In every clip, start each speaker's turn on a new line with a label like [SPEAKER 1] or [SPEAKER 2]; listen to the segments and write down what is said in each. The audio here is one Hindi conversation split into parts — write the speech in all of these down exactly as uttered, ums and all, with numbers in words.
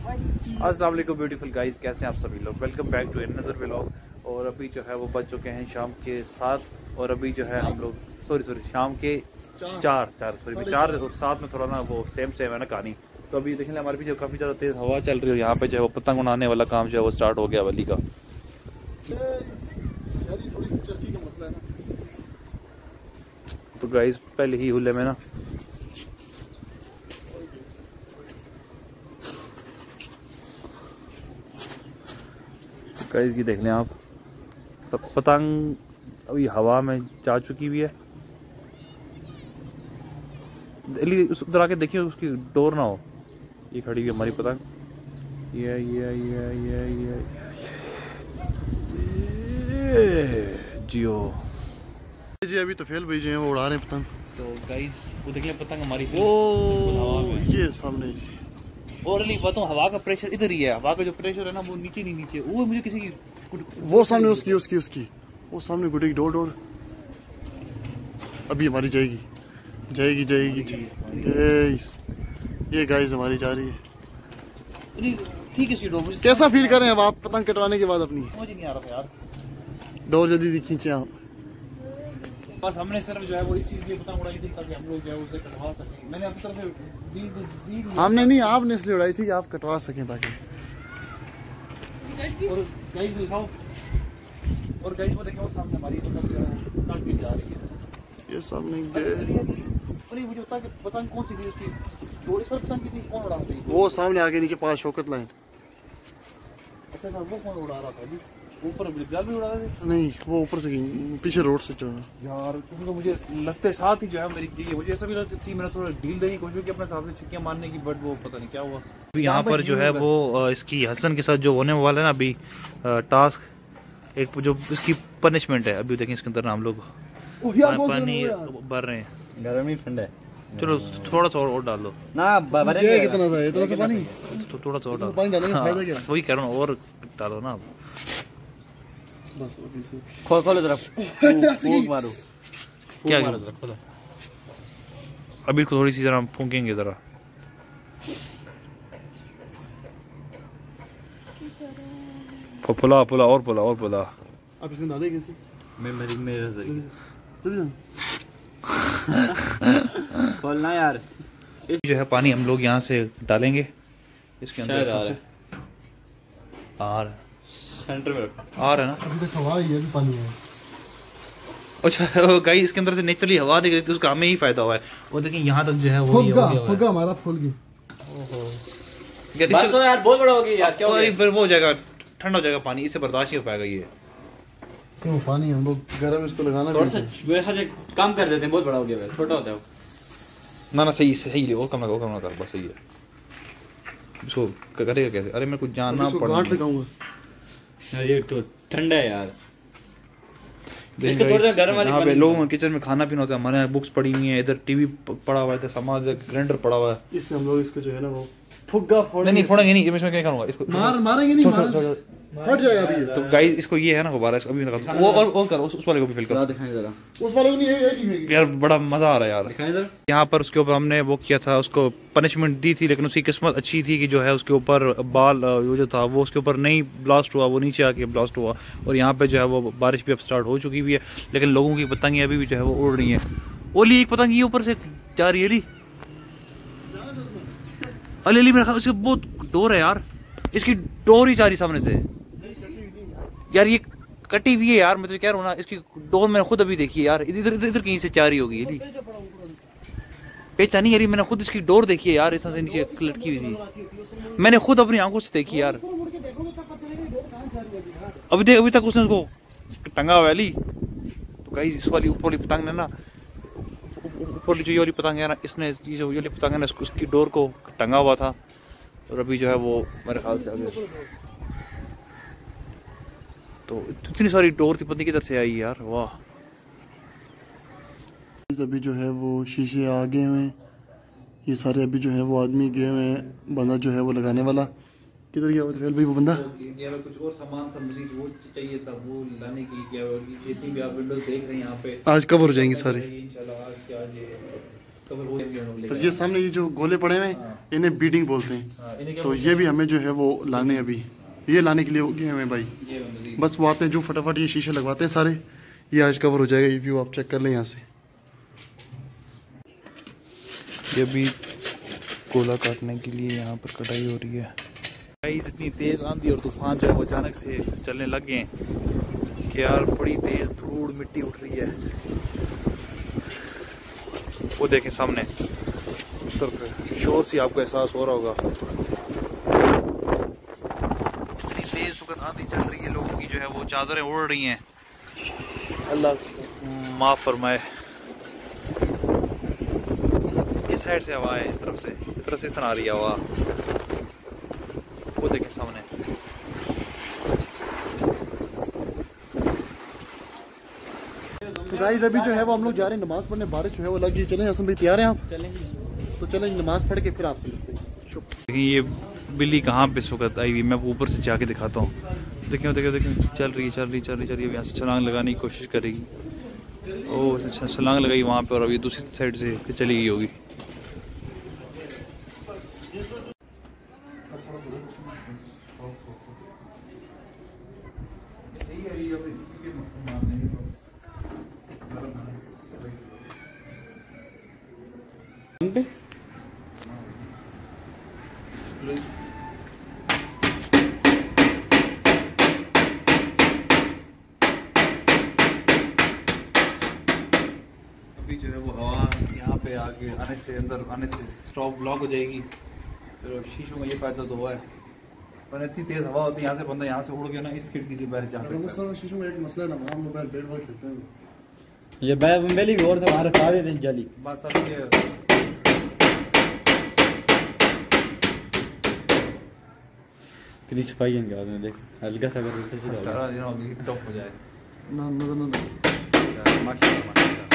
[SPEAKER 1] अस्सलाम वालेकुम ब्यूटीफुल गाइस, कैसे हैं आप सभी लोग। Welcome back to another vlog. और अभी जो है वो बज चुके हैं शाम के सात और अभी जो है हम लोग सॉरी सॉरी शाम के चार चार सॉरी चार और सात में थोड़ा ना वो सेम सेम है ना कहानी। तो अभी देख लें हमारे पीछे काफ़ी ज़्यादा तेज़ हवा चल रही है और यहाँ पे जो है वो पतंग उड़ाने वाला काम जो है वो स्टार्ट हो गया वली का। तो गाइस पहले ही हुले में ना गाइस ये देख लें आप, पतंग अभी हवा में जा चुकी हुई है। उधर आके देखिए उसकी डोर ना हो। ये खड़ी हुई हमारी पतंग। ये ये ये ये ये जियो
[SPEAKER 2] जी अभी तो फेल भाई जो है वो उड़ा रहे हैं पतंग।
[SPEAKER 1] तो गाइस वो देखिए पतंग हमारी
[SPEAKER 2] ओ ये सामने
[SPEAKER 1] और बताऊँ हवा का प्रेशर इधर ही है। हवा का जो प्रेशर है ना वो नीचे नहीं नीचे वो मुझे किसी की
[SPEAKER 2] वो सामने उसकी उसकी उसकी वो सामने गुडी डोर डोर अभी हमारी जाएगी जाएगी जाएगी गाइस। ये गाइस हमारी जा रही है।
[SPEAKER 1] ठीक है डोर।
[SPEAKER 2] कैसा फील कर रहे हैं अब आप पतंग कटवाने के बाद अपनी?
[SPEAKER 1] समझ नहीं आ रहा था यार।
[SPEAKER 2] डोर जल्दी खींचे आप।
[SPEAKER 1] बस हमने सिर्फ जो है वो इस चीज की पतंग उड़ाई थी ताकि हम लोग जो है उसे कटवा सकें। मैंने अपनी तरफ से दी दी
[SPEAKER 2] हमने नहीं आपने इसलिए उड़ाई थी कि आप कटवा सकें ताकि।
[SPEAKER 1] और गाइस दिखाओ और गाइस वो देखो सामने हमारी पतंग काट के जा रही है।
[SPEAKER 2] ये सामने
[SPEAKER 1] अरे मुझे पता कि पतंग कौन सी थी उसकी तो इस पर पतंग कितनी कौन उड़ा रही थी?
[SPEAKER 2] वो सामने आगे नीचे पार शौकत लाइन।
[SPEAKER 1] अच्छा सर वो कौन उड़ा रहा था अभी? ऊपर बिल्कुल भी उड़ा रहे थे?
[SPEAKER 2] नहीं वो ऊपर से पीछे रोड से जो
[SPEAKER 1] यार क्योंकि मुझे लगते साथ ही जो है मेरी ये मुझे ऐसा भी लगती थी। मैंने थोड़ा ढील देने की कोशिश की अपने साथ से छिक्कियां मारने की बट वो पता नहीं क्या हुआ। अभी यहाँ पर जो है वो इसकी हसन के साथ जो होने वाला है ना अभी टास्क एक जो इसकी पनिशमेंट है। अभी देखें इसके अंदर ना हम लोग पानी भर रहे हैं।
[SPEAKER 3] गर्मी ठंडा है।
[SPEAKER 1] चलो थोड़ा सा और डाल दो ना।
[SPEAKER 2] ये कितना था इतना सा पानी
[SPEAKER 1] तो थोड़ा सा और डालो।
[SPEAKER 2] पानी डालने का फायदा क्या?
[SPEAKER 1] वही कह रहा हूँ और डालो ना।
[SPEAKER 2] बस अभी से
[SPEAKER 3] खोल खोलो जरा फूंक मारो।
[SPEAKER 1] क्या खोलो अभी इसको थोड़ी सी जरा फूंकेंगे जरा। फुला फुला और फुला और फुला।
[SPEAKER 2] आप इसे डालें कैसे?
[SPEAKER 3] मैं मेरी मेरे
[SPEAKER 2] जल्दी
[SPEAKER 3] खोलना यार।
[SPEAKER 1] इस जो है पानी हम लोग यहाँ से डालेंगे इसके अंदर आ रहा है
[SPEAKER 3] सेंटर में रखो।
[SPEAKER 1] आ रहा है ना
[SPEAKER 2] अभी तक हवा ही है अभी पानी है।
[SPEAKER 1] अच्छा गाइस इसके अंदर से नेचुरली हवा निकल रही थी उसका हमें ही फायदा हुआ है। वो देखिए यहाँ तक जो है वो
[SPEAKER 2] फुग्गा हमारा फूल गया।
[SPEAKER 1] ओहो
[SPEAKER 3] बस यार बहुत बड़ा हो गया यार। क्या हो गया?
[SPEAKER 1] फिर वो हो जाएगा ठंडा हो जाएगा पानी। इससे बर्दाश्त नहीं हो पाएगा ये।
[SPEAKER 2] क्यों पानी हम लोग गर्म इसको लगाना
[SPEAKER 3] थोड़ा सा वैसे काम कर देते हैं। बहुत बड़ा हो गया है छोटा होता है
[SPEAKER 1] ना ना सही सही है। और कम लगा और कम लगा बस सही है। इसको करेगा कैसे? अरे मेरे को जानना पड़ेगा।
[SPEAKER 2] गांठ लगाऊंगा
[SPEAKER 3] यार ये तो ठंडा है यार। इसको थोड़ा सा गर्म वाली
[SPEAKER 1] पानी। लोगों के किचन में खाना पीना होता है। हमारे यहाँ बुक्स पड़ी हुई हैं इधर टीवी पड़ा हुआ है इधर समाज ग्राइंडर पड़ा हुआ है।
[SPEAKER 2] इससे हम लोग इसको जो है ना वो फुग्गा फोड़ेंगे।
[SPEAKER 1] नहीं फोड़ेंगे नहीं। इसमें क्या करूंगा इसको
[SPEAKER 2] मार मारेंगे नहीं मार फट जाएगा अभी।
[SPEAKER 1] तो गाइस इसको ये है ना गुब्बारा अभी लगा वो और और करो उस वाले को भी फिल करो।
[SPEAKER 3] दिखाएं जरा
[SPEAKER 2] उस वाले को नहीं है
[SPEAKER 1] यार बड़ा मजा आ रहा है यार।
[SPEAKER 3] दिखाएं जरा।
[SPEAKER 1] यहाँ पर उसके ऊपर हमने वो किया था उसको पनिशमेंट दी थी लेकिन उसकी किस्मत अच्छी थी कि जो है उसके ऊपर बाल वो जो था वो उसके ऊपर नहीं ब्लास्ट हुआ। वो नीचे आके ब्लास्ट हुआ और यहाँ पे जो है वो बारिश भी अब स्टार्ट हो चुकी हुई है लेकिन लोगों की पतंगें अभी भी जो है वो उड़ रही हैं। ओली एक पतंग ये ऊपर से जा रही है अली अली अली मेरे ख्याल उसके बहुत डोर है यार। इसकी डोर ही जा रही सामने से यार। ये कटी हुई है यार। मैं तो कह रहा हूँ ना इसकी डोर मैंने खुद अभी देखी है यार। इधर इधर इधर कहीं से जा रही होगी अली पहचान नहीं यार। मैंने खुद इसकी डोर देखी है यार। इस से नीचे लटकी हुई थी। मैंने खुद अपनी आंखों से देखी यार। अभी देख अभी तक उसने उसको टंगा हुआ है अली। तो गाइस इस वाली ऊपर वाली पतंग ने ना ऊपर जो ये वाली पतंग है ना इसने ये जो ये वाली पतंग है ना उसकी डोर को टंगा हुआ था और अभी जो है वो मेरे ख्याल से आगे तो इतनी सारी डोर थी पत्नी किधर से आई यार। वाह
[SPEAKER 2] अभी जो है वो शीशे आ गए हुए हैं। ये सारे अभी जो है वो आदमी गए हुए हैं। बंदा जो है वो लगाने वाला किधर गया तो भाई वो बंदा
[SPEAKER 1] गया कुछ और सामान था मजीद वो चाहिए था वो लाने के लिए गया। और जितनी भी आप विंडोज देख रहे हैं यहाँ पे
[SPEAKER 2] आज कवर हो जाएंगी सारे।
[SPEAKER 1] इंशाल्लाह आज के आज
[SPEAKER 2] तो ये सामने ये जो गोले पड़े हुए हैं इन्हें बीडिंग बोलते हैं। तो ये भी हमें जो है वो लाने हैं, अभी ये लाने के लिए हो गए हमें भाई। बस वो आते हैं जो फटाफट ये शीशे लगवाते हैं सारे, ये आज कवर हो जाएगा। ये व्यू आप चेक कर लें यहाँ से।
[SPEAKER 1] ये भी गोला काटने के लिए यहाँ पर कटाई हो रही है। इतनी तेज आंधी और तूफान जो है वो अचानक से चलने लग गए हैं कि यार बड़ी तेज धूड़ मिट्टी उठ रही है। वो देखें सामने उस तरफ शोर से आपको एहसास हो रहा होगा। इतनी तेज वक्त आंधी चल रही है, लोगों की जो है वो चादरें उड़ रही हैं। अल्लाह माफ फरमाए। इस साइड से हवा है, इस तरफ से इस तरफ से इस तरह आ रही है हवा। वो देखें सामने।
[SPEAKER 2] तो गाइस अभी जो है वो हम लोग जा रहे हैं नमाज पढ़ने, बारिश जो है वो लगी। चलें हसन भाई, तैयार हैं आप? चलेंगे। तो चलें नमाज पढ़ के फिर आपसे मिलते हैं।
[SPEAKER 1] देखिए ये बिल्ली कहाँ पे इस वक्त आई हुई, मैं ऊपर से जाके दिखाता हूँ। देखिए देखिए देखिए चल रही चल रही चल रही चल रही है। यहाँ से छलांग लगाने की कोशिश करेगी। ओह छलांग लगाई वहाँ पे और अभी दूसरी साइड से चली गई होगी। अभी जो है वो हवा यहाँ पे आके आने से अंदर आने से स्टॉप ब्लॉक हो जाएगी। चलो शीशों का ये फायदा तो हुआ है, पर इतनी तेज हवा होती है यहाँ से बंदा यहाँ से उड़ गया ना इस खिड़की से बाहर जा सकता है।
[SPEAKER 2] शीशों में एक मसला है ना, हम लोग बैट बॉल खेलते हैं,
[SPEAKER 3] ये बैली भी और से बाहर खा देते हैं जाली।
[SPEAKER 1] बस अब ये
[SPEAKER 3] कितनी सफाई है इनके हाथ में, देख हल्का सा अगर उल्टे सीधा हो जाए
[SPEAKER 1] टॉप हो जाए
[SPEAKER 2] ना ना ना ना।
[SPEAKER 1] माशाल्लाह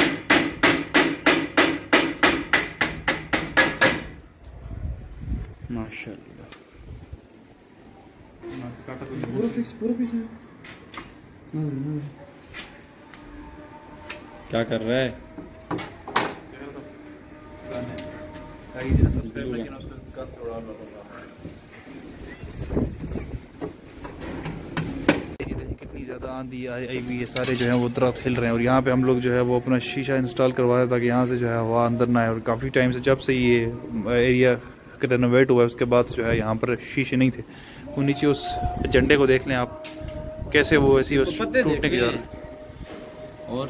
[SPEAKER 1] माशाल्लाह
[SPEAKER 3] माशाल्लाह।
[SPEAKER 2] पूरा फिक्स पूरा पीछे ना ना।
[SPEAKER 3] क्या कर रहा है? कितनी ज़्यादा आंधी आई हुई है, सारे जो है वो दरख्त हिल रहे हैं। और यहाँ पे हम लोग जो है वो अपना शीशा इंस्टॉल करवाया ताकि यहाँ से जो है हवा अंदर ना आए। और काफ़ी टाइम से जब से ये एरिया रेनोवेट हुआ है उसके बाद जो है यहाँ पर शीशे नहीं थे। वो नीचे उस झंडे को देख लें आप, कैसे वो ऐसी टूटने की जा रहा है। और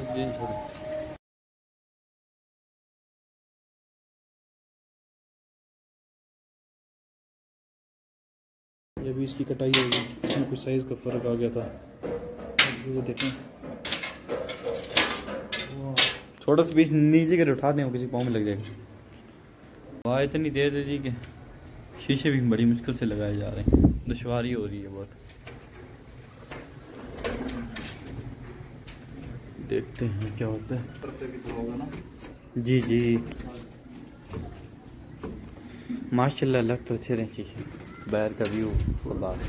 [SPEAKER 1] ये भी इसकी कटाई होगी, इसमें कुछ साइज़ का फ़र्क आ गया था। वो देखें
[SPEAKER 3] छोटा सा बीच नीचे कर उठा दें, वो किसी पाँव में लग जाएगा। वाह इतनी तेज है जी कि शीशे भी बड़ी मुश्किल से लगाए जा रहे हैं, दुश्वारी हो रही है बहुत। देखते हैं क्या होता है। जी जी माशाल्लाह लग तो अच्छे रहे शीशे, बाहर का व्यू और बात।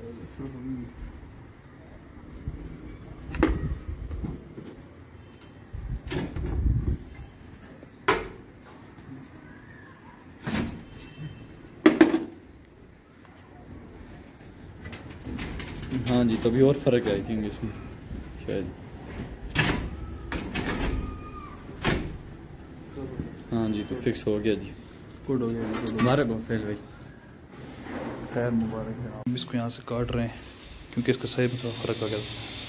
[SPEAKER 3] हाँ जी तभी और फर्क आई थिंक इसमें शायद। हाँ जी तो फिक्स हो गया जी, गुड हो गया। मुबारक हो फैल भाई,
[SPEAKER 1] खैर मुबारक है। हम इसको यहाँ से काट रहे हैं क्योंकि इसका साइज में थोड़ा फर्क आ गया।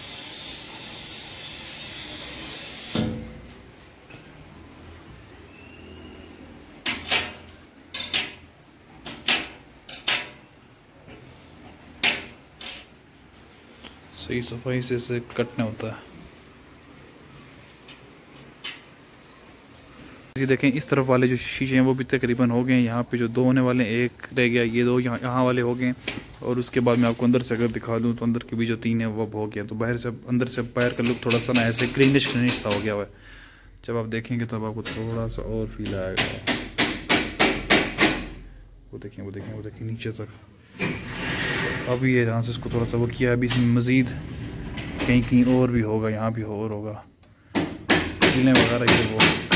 [SPEAKER 1] सही सफाई से इसे कटना होता है। ये देखें इस तरफ वाले जो शीशे हैं वो भी तकरीबन हो गए हैं। यहाँ पे जो दो होने वाले हैं, एक रह गया, ये दो यहाँ यहाँ वाले हो गए। और उसके बाद मैं आपको अंदर से अगर दिखा दूँ तो अंदर के भी जो तीन है वो अब हो गया। तो बाहर से अंदर से बाहर का लुक थोड़ा सा ना ऐसे ग्रीनिश ग्रीनिश सा हो गया हुआ है। जब आप देखेंगे तो अब आपको थोड़ा सा और फील आएगा। वो देखें वो देखें वो देखें नीचे तक। अभी ये जहाँ से इसको थोड़ा सा वो किया, अभी इसमें मज़ीद कहीं कहीं और भी होगा, यहाँ भी और होगा, कीलें वगैरह ये वो